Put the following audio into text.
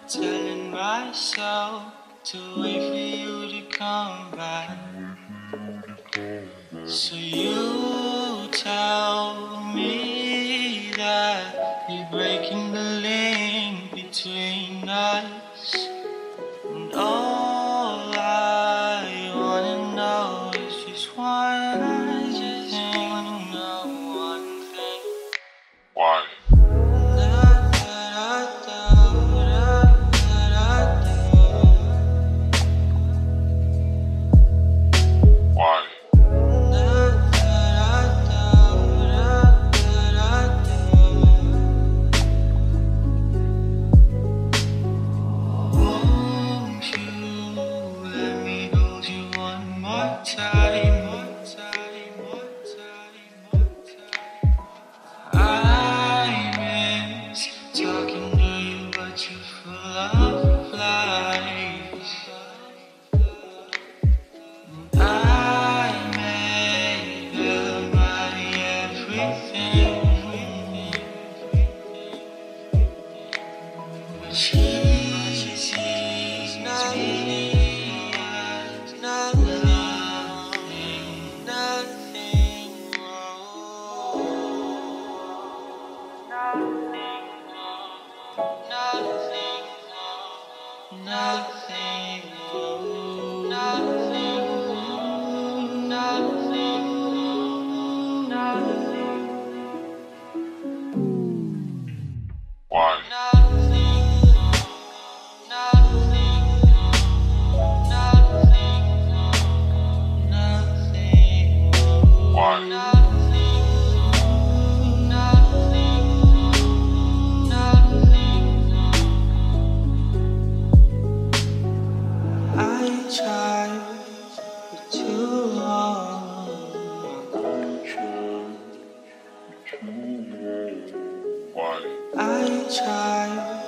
Telling myself to wait for you to come back. So you tell me that you're breaking the link between us. And all I wanna know is just one thing. Why? Why? Won't you let me hold you one more time? I miss talking to you, but you're full of lies. I made feel my everything, but she's nothing, nothing, Why? Why? I tried for too long. Why? I tried